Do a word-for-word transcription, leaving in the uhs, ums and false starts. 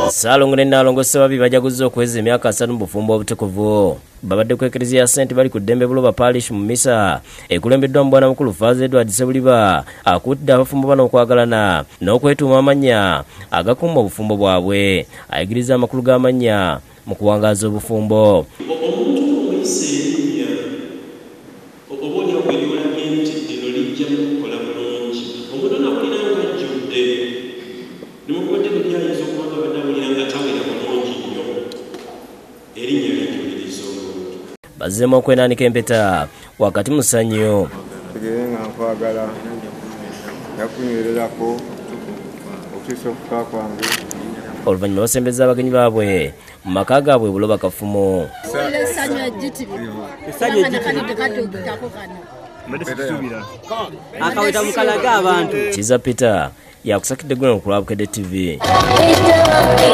Salongo n'alongo sebabi bajaguza okweza emyaka asatu mu bufumbo obutukuvu. Babadde ku Eklezia Saint bali ku Ddembe Buloba Parish mu misa ekulembeddwa mu bwana mukulu Faaza Edward Sebuliba akuutidde abafumbo bano okwagalana n'okwetuuma amannya agakuuma obufumbo bwabwe. Ayigiriza amakulu g'amannya mu kuwangaaza obufumbo. Bazzeemu okwenaanika empeta wakati mu ssanyu. Tegerenga nkwagala yakunywererako okukyusa okufa kwange. Oluvannyuma basembeza abagenyi baabwe mu maka gaabwe Buloba Kafumu. Akaweta mukalaga abantu. Kiza Peter yakusakidde Gulano ku Lwabukedde T V.